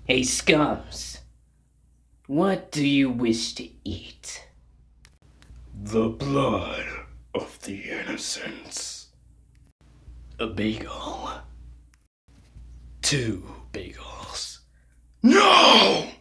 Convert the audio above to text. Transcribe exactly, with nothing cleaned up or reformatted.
Hey, Scums. What do you wish to eat? The blood of the innocents. A bagel. Two bagels. No!